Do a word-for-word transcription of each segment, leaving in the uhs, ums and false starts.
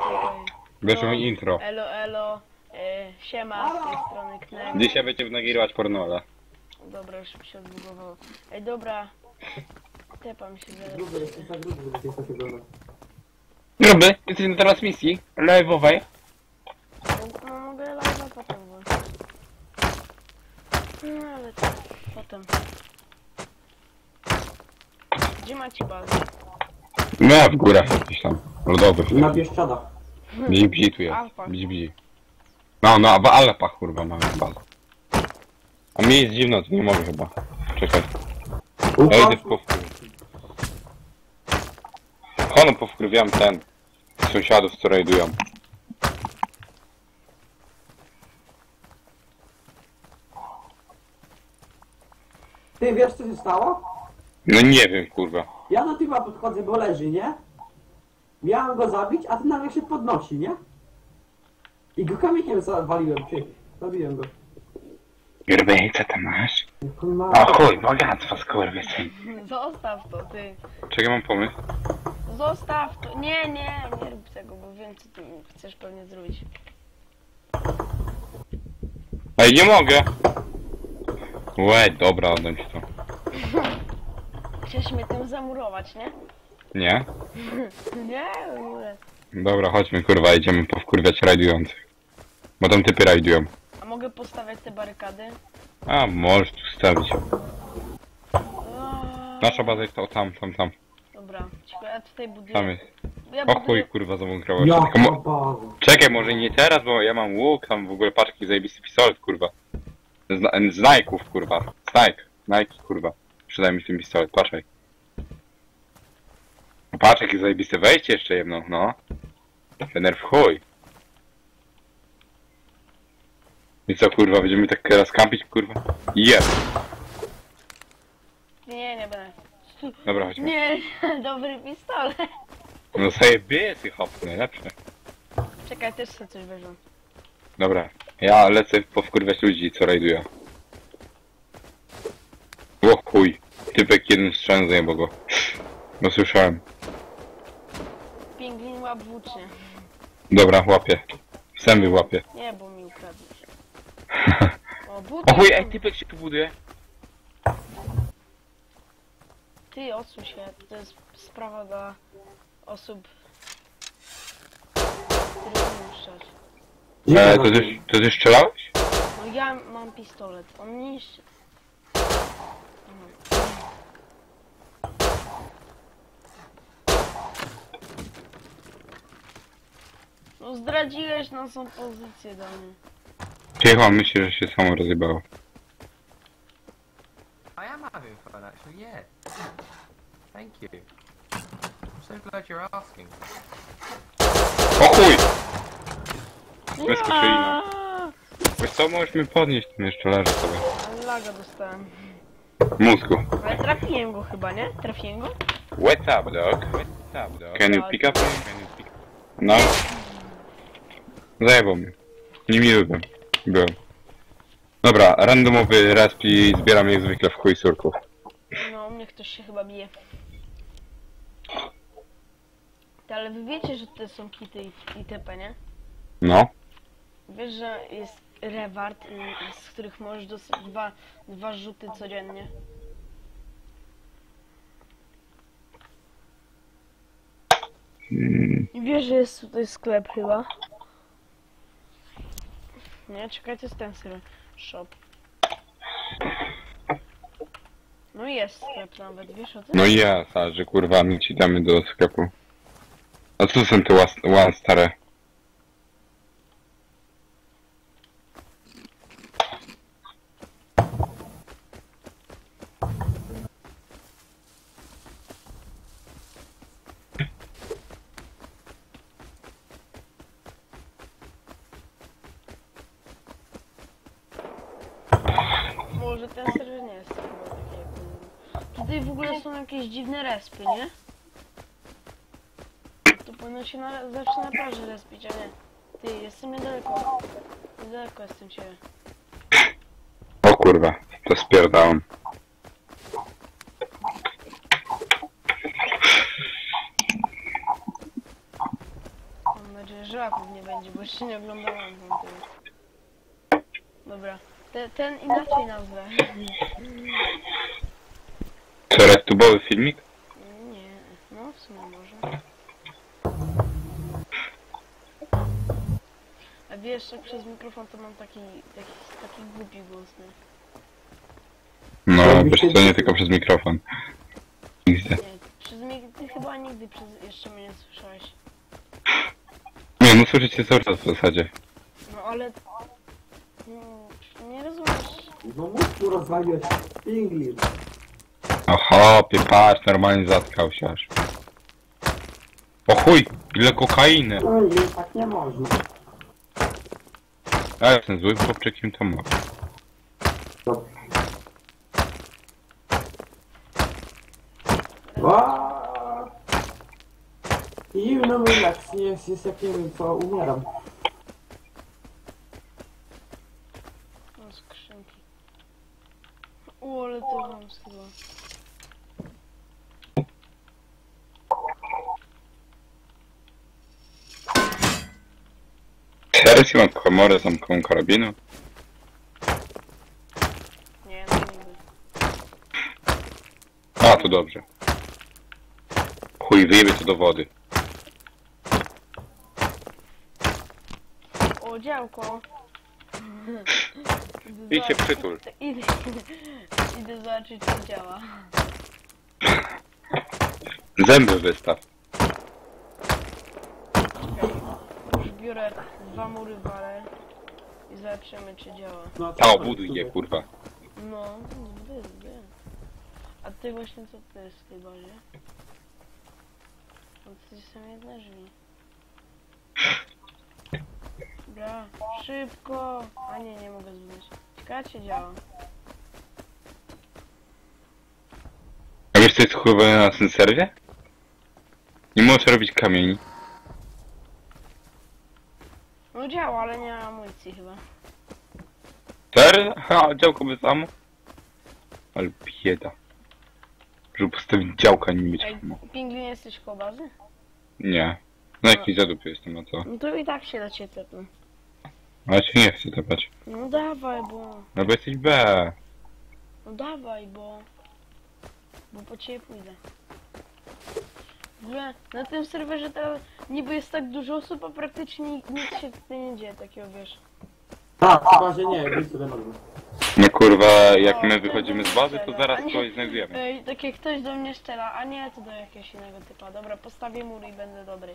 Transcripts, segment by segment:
Wyszło mi intro. Elo, elo, e, siema, z tej strony Knek. Dzisiaj będziemy nagrywać pornola. Dobra, już mi się odbugowało. Ej, dobra. Tepam się zaraz. Gruby, jesteś za gruby, żeby cię coś oglądać. Gruby, jesteś na transmisji live'owej. No, no mogę live'a potem włączyć. No ale to potem. Gdzie macie bazę? No, w górach jakiś tam, lodowych. Na Bieszczadach. Bzi, bzi tu jest, Alpach. bzi, bzi. No, no, w Alpach kurwa mamy bazę. A mi jest zimno, to nie mogę chyba. Czekaj. Ja idę powkurwiam. Ono powkurwiam ten. Sąsiadów, co rajdują. Ty wiesz co się stało? No nie wiem kurwa. Ja do typa podchodzę, bo leży, nie? Miałem go zabić, a ten nagle się podnosi, nie? I go kamieniem zawaliłem, ty. Zabiłem go. Gruby, co tam masz? Jak on ma... O chuj, bogactwo skurwysyn. Zostaw to, ty. Czekaj, mam pomysł. Zostaw to. Nie, nie, nie rób tego, bo wiem co ty chcesz pewnie zrobić. Ej, nie mogę! Łe, dobra, oddam ci to. Chciałeś mnie tym zamurować, nie? Nie? Nie, w ogóle. Dobra, chodźmy kurwa, idziemy powkurwiać rajdujących. Bo tam typy rajdują. A mogę postawiać te barykady? A, możesz tu stawić. Eee, Nasza baza jest to tam, tam, tam. Dobra, cicho, ja tutaj buduję. Tam jest. Ja O chuj, buduję... kurwa, zamąkrało. Ja Czekaj, mo baza. czekaj, może nie teraz, bo ja mam łuk, tam w ogóle patrz jaki zajebisty pistolet, kurwa. Z, z Nike'ów, kurwa. Z Nike, Nike, kurwa. Przydaj mi ten pistolet, patrzaj. Patrz jakie zajebiste wejście jeszcze jedno, no. Fener w chuj. I co, kurwa, będziemy tak teraz kampić, kurwa? Jest! Nie, nie będę. Dobra, chodźmy. Nie, dobry pistolet. No zajebisty hop, najlepsze. Czekaj, też sobie coś weźmę. Dobra, ja lecę powkurwiać ludzi, co rajdują. O chuj, typek jeden strzał zajebał go. No słyszałem. Pingwin łap włócznie. Dobra, łapię. Zęby łapię. Nie, bo mi ukradniesz. O, buty. O chuj, ej, typek się tu buduje. Ty, odsuń się, to jest sprawa dla osób, które umieją strzelać. E, to ty, to ty strzelałeś? No ja mam pistolet, on niszczy. No zdradziłeś naszą pozycję do mnie. Cicho, myślę, że się samo rozjebało. I am having fun actually, yeah. Thank you. I'm so glad you're asking. O chuj! Bez Ja! kokaina. Wiesz co, możesz mnie podnieść, ten jeszcze leży sobie. Ale laga dostałem. Mózgu. Ale trafiłem go chyba, nie? Trafiłem go? What's up, dog? What's up, dog? Can you pick up? Can you pick up? No. Zajebał mnie. Nie lubię. Byłem. Dobra, randomowy resp i zbieram jak zwykle w chuj surków. No, u mnie ktoś się chyba bije. Ty, ale wy wiecie, że to są kity i itp, nie? No. Wiesz, że jest reward, y, z których możesz dostać dwa, dwa rzuty codziennie. Mm. I wiesz, że jest tutaj sklep chyba. Nie, czekaj, to jest ten serwer. Shop. No jest sklep nawet, wiesz o tym? No jest, a że kurwa my ci damy do sklepu. A co są te łas- łan stare? Może ten serwer nie jest chyba taki jak on. Tutaj w ogóle są jakieś dziwne respy, nie? To powinno się na, zawsze na plaży respić, a nie. Ty, jestem niedaleko. Niedaleko jestem ciebie. O kurwa, to spierdałem. nadzieję, że łapów nie będzie, bo jeszcze nie oglądałam tamtego. Dobra. Te, ten inaczej nazwę. Co, retubowy filmik? Nie, no w sumie może. A wiesz, jak przez mikrofon to mam taki, taki, taki głupi głos, nie? No, wiesz co, nie tylko przez mikrofon. Nigdy. Nie, przez mnie, ty chyba nigdy przez, jeszcze mnie nie słyszałeś. Nie, no słyszycie cały czas w zasadzie. No ale... No, nie rozumiesz. No mów tu rozwaliłeś English. Aha, patrz, normalnie zatkał się aż. O chuj, ile kokainy! Oj, tak nie można. Ja jestem złym chłopczykiem, to mogę. Aaaa! Zimno mi jak jest, jest jak nie wiem co, umieram. No skrzynki. O, ale to mam chyba. Teraz mam komorę zamkową karabinu. Nie, no nigdy. A, to dobrze. Chuj, wyjebie to do wody. O, działko. Idź się przytul. Idę, idę zobaczyć, czy działa. Zęby wystaw. Już biorę dwa mury walę i zobaczymy, czy działa. No, A, obuduj je, kurwa. No, zbyt, zbyt. A ty właśnie co to jest w tej bazie? No to są jedne drzwi. Dobra, szybko! A nie, nie mogę zbudować. Ciekawe, czy działa. A wiesz co jest chujowe na tym serwie? Nie możesz robić kamieni. No działa, ale nie ma amunicji chyba. Serio? Ha, działko bez amu? Ale bieda. Żeby postawić działka, nie mieć Ej, amu. pingwin, jesteś koło bazy? Nie. Na jakiś zadup jestem, a co? No to i tak się da cię tepnę. Ale cię nie chcę tepać. No dawaj, bo... No bo jesteś B. No dawaj, bo... Bo po ciebie pójdę. Że na tym serwerze teraz niby jest tak dużo osób, a praktycznie nic się tutaj nie dzieje takiego, wiesz. Tak, chyba, że nie, wyjdź sobie na dół. No kurwa, jak O, my ktoś wychodzimy do z mnie bazy, to strzela, zaraz a nie- kogoś znajdujemy. Ej, tak jak ktoś do mnie strzela, a nie, to do jakiegoś innego typa. Dobra, postawię mur i będę dobry.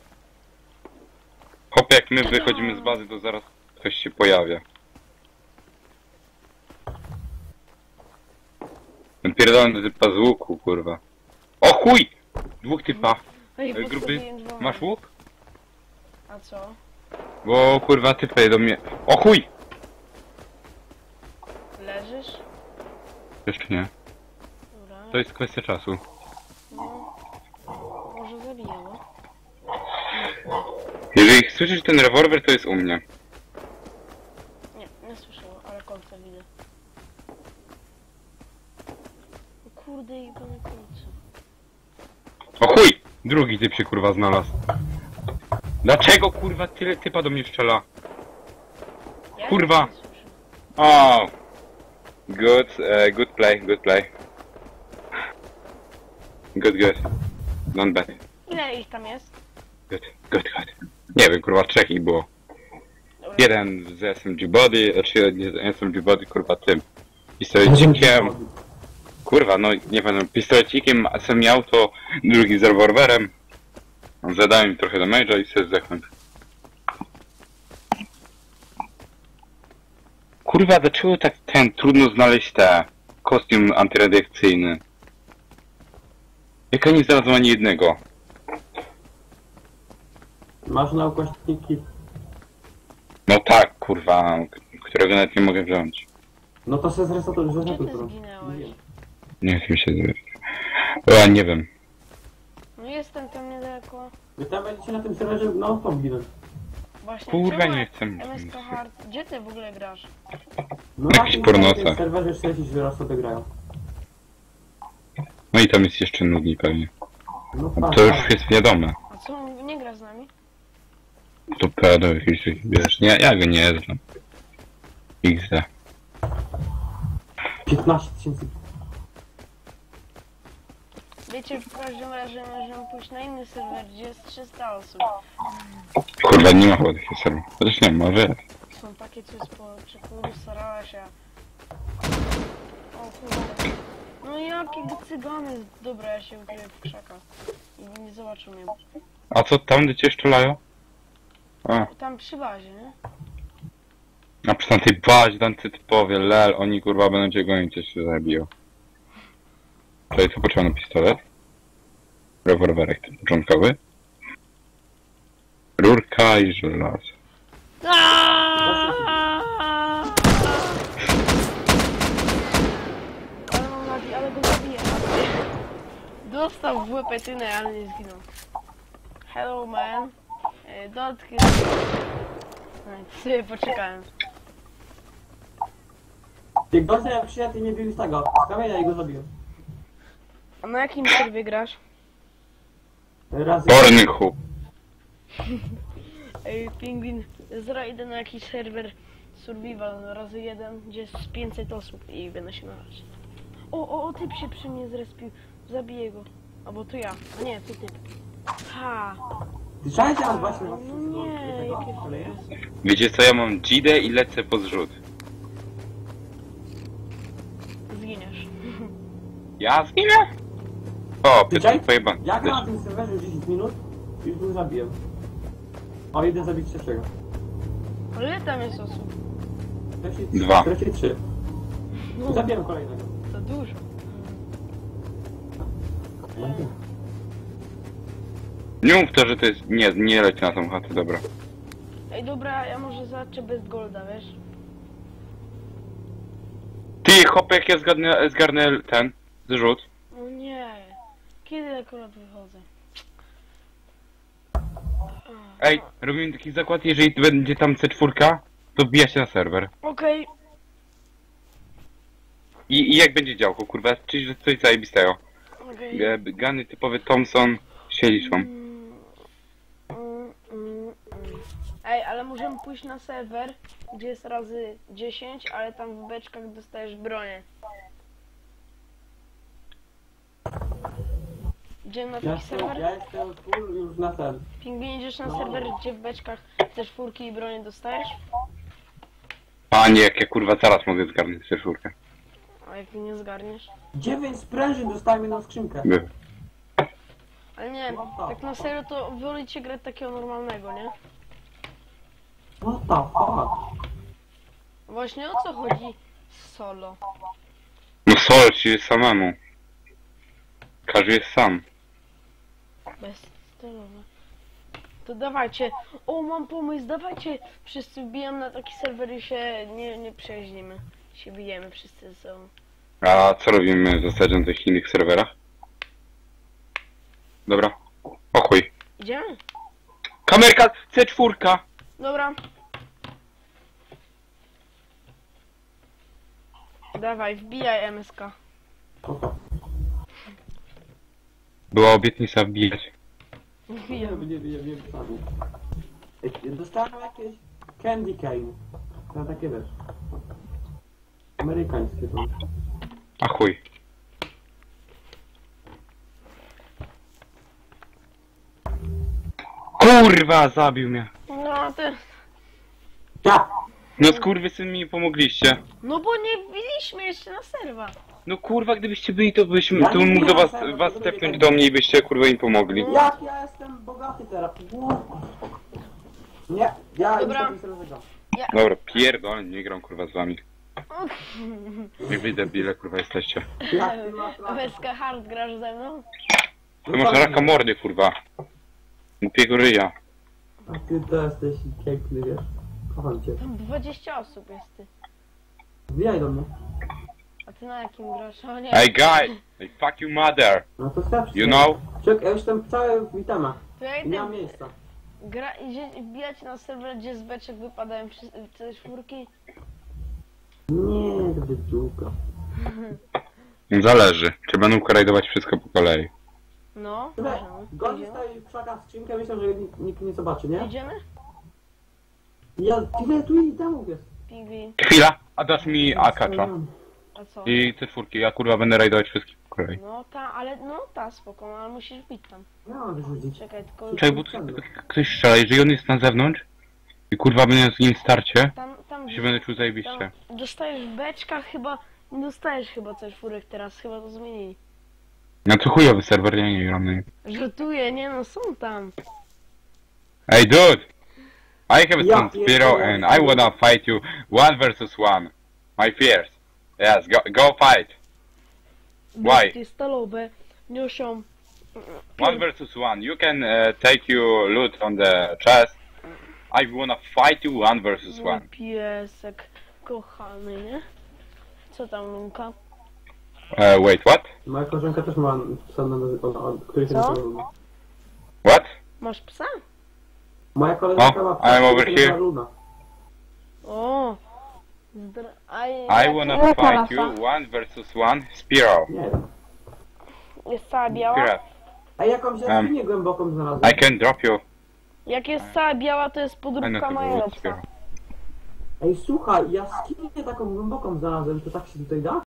Hop, jak my wychodzimy z bazy, to zaraz ktoś się pojawia. Napierdolę do typa z łuku, kurwa. O chuj! Dwóch typa. Ej, Ej, gruby, postawiłem dwoma. masz łuk? A co? Bo kurwa typy do mnie... O chuj! Leżysz? Jeszcze nie. Dobra. To jest kwestia czasu. No. Może zabijało. Jeżeli słyszysz ten rewolwer, to jest u mnie. Nie, nie słyszało, ale kolce widzę. O kurde, i pane kolce. O chuj! Drugi typ się kurwa znalazł. Dlaczego kurwa tyle typa do mnie strzela? Ja Kurwa. nic nie słyszę. O! Good, uh, good play, good play. Good, good. Not bad. Ile ich tam jest? Good, good, good. Nie wiem, kurwa, trzech ich było. Dobra. Jeden z S M G Body, znaczy nie z S M G Body, kurwa, tym. Pistolecikiem. Kurwa, no nie pamiętam, pistolecikiem sam miał to, drugi z rewolwerem. Zadałem im trochę damage'a i sobie zdechnąć. Kurwa, dlaczego tak ten trudno znaleźć te kostium antyradiacyjny? Jak ja nie znalazłem ani jednego. Masz naukośniki. No tak, kurwa, którego nawet nie mogę wziąć. No to się zresetuj, Gdzie zresetuj ty to. zginęłeś? Nie wiem się zwie. Ja nie wiem. No jestem tam niedaleko. Wy tam będziecie na tym serwerze no stop ginąć. Właśnie. Kurwa, czemu nie chcę. M S K Hard, gdzie ty w ogóle grasz? No Jakiś na tym pornosa. serwerze sześćdziesiąt raz sobie grają. No i tam jest jeszcze nudni pewnie. No No tak, to już tak. jest wiadome. A co, nie gra z nami? To pedo jakiś taki, wiesz, nie, ja go nie znam. X D. piętnaście tysięcy. Wiecie, w każdym razie możemy pójść na inny serwer, gdzie jest trzysta osób. Kurwa, nie ma chyba takich serwerów. Chociaż nie, może jest. Są takie coś po czeku, starała się. O kurde. No jakiego cygany? Dobra, ja się ukryję w krzakach. I nie zobaczą mnie. A co tam, gdzie cię szczelają? A, Tam przy bazie, nie? a przy tamtej bazie, tam ty typowie, lel, oni kurwa będą cię gonić, coś się zabiją. Tutaj co potrzebny pistolet? Rewolwerek ten początkowy. Rurka i żelazo. Ale mam nadzieję, ale go zabiję. Dostał w łepetynę, ale nie zginął. Hello man. E, Dotknij. No, sobie poczekałem. Jak gościa jak przyjechał i nie bił z tego, z kamienia i go zabiłem. A na jakim serwie grasz? Raz. Porny chłop. Ej, Pingwin, zrajdę na jakiś serwer survival razy jeden, gdzie jest pięćset osób i będę się nalać. O, o, o, typ się przy mnie zrespił. Zabiję go. Albo to ja. A nie, to typ. Ha! Słyszałeś teraz właśnie na No nie, jakie to jest. Wiecie co, ja mam Gidę i lecę po zrzut. Zginiesz. Ja zginę? O, pytam Słyszałeś? pojebany. Jak na tym serwerze dziesięć minut, już go zabiłem. A jeden zabić trzeciego. Ale tam jest osób? Dwa. Trzeci trzy. No, Zabiłem kolejnego. to dużo. Nie mów to, że to jest... Nie, nie leć na tą chatę, dobra. Ej, dobra, ja może zobaczę bez golda, wiesz? Ty, hopy, jak ja zgarnę, zgarnę ten zrzut. No nie. Kiedy akurat wychodzę? Ej, robimy taki zakład, jeżeli będzie tam C cztery, to wbija się na serwer. Okej. I, i jak będzie działko, kurwa, czyli że coś zajebistego. Okej. E, Gany typowy Thompson się liczą. Mm, mm, mm, mm. Ej, ale możemy pójść na serwer, gdzie jest razy dziesięć, ale tam w beczkach dostajesz bronię. Idziemy na Ja taki jestem, serwer? ja jestem full już na ten. Pingwin, idziesz na No. serwer, gdzie w beczkach też furki i bronię dostajesz? Panie, jak ja kurwa zaraz mogę zgarnąć C cztery. A jak nie zgarniesz? dziewięć sprężyn dostałem jedną skrzynkę. By. Ale nie, tak na serio to wolicie grać takiego normalnego, nie? What the fuck? Właśnie o co chodzi z solo? No solo ci jest samemu. Każdy jest sam. Bez stylowe. To dawajcie. O, mam pomysł, dawajcie. Wszyscy wbijamy na taki serwer i się nie, nie przeźnimy. Się bijemy wszyscy ze sobą. A co robimy w zasadzie na tych innych serwerach? Dobra. O chuj. Idziemy? Kamerka C cztery! Dobra. Dawaj, wbijaj M S K. Była obietnica wbijać. Nie, Wbijam. nie, nie, nie, nie. Dostałem jakieś candy cane. No takie wiesz. Amerykańskie to. A chuj. Kurwa, zabił mnie. No ty. Ja! No skurwysyn mi pomogliście. No bo nie wbiliśmy jeszcze na serwa. No kurwa, gdybyście byli, to byśmy, Ja to nie bym mógł do wiem, was, co ja was to stepnąć robię. do mnie i byście kurwa im pomogli. Jak ja jestem bogaty teraz? What? Nie, ja Dobra. już takim serwerze gram. Dobra, pierdolę, nie gram kurwa z wami. Jak wy debile kurwa jesteście. Jak ty masz W raka? S K Hard grasz ze mną? To masz raka mordy kurwa. Głupiego ryja. A ty to jesteś piękny, wiesz? Kocham cię. Tam dwadzieścia osób jest ty. Wbijaj do mnie. A ty na jakim grasz? O nie. Hey guys! Hey fuck you mother! No to starczy. You know? Czekaj, ja już tam cały w itemach. To ja Nie idę mam miejsca. gra, idzie wbijać na serwer, gdzie z beczek wypadają przy- te czwórki. Nie, to wydługa. Zależy. Czy będą korajdować wszystko po kolei. No, Słuchaj, możemy. gość Idziemy? stoi w krzakach skrzynkę, myślę, że nikt, nikt nie zobaczy, nie? Idziemy? Ja tyle tu i damów jest. Pingwin. Chwila, a dasz mi akacza. A co? I te czwórki, ja kurwa będę rajdować wszystkich po kolei. No ta, ale no ta spoko, no, ale musisz bić tam. Ja mam wyrzucić. Czekaj, tylko... Czekaj, bo tu- ktoś strzela, jeżeli on jest na zewnątrz i kurwa będzie z nim starcie, Tam, tam... to się będę czuł zajebiście. tam dostajesz w beczkach chyba... Nie dostajesz chyba coś czwórek teraz, chyba to zmienili. No co chujowy serwer, ja nie gram na nim. Żartuję, nie no, są tam. Hey dude! I have Ja some Spiro pierdolę. and I wanna fight you one versus one. My fears. Yes, go, go fight. Why? Bestie stalowe niosą... One versus one. You can uh, take your loot on the chest. I wanna fight you one versus Mój one. piesek kochany, nie? Co tam, Lunka? Uh, wait, what? Moja koleżanka też ma psa na który się Co? nazywa. What? Masz psa? Moja koleżanka O, ma psa, I'm over który się nazywa here. Luna. O! Zdra... A, I wanna fight you one versus one. Spiro. Nie wiem. Jest cała biała? Spiro. A jakąś jaskinię głęboką znalazłem. I can drop you. Jak jest cała biała, to jest I know podróbka to było najlepsza. Spiro. Ej, słuchaj, jaskinię taką głęboką znalazłem, to tak się tutaj da?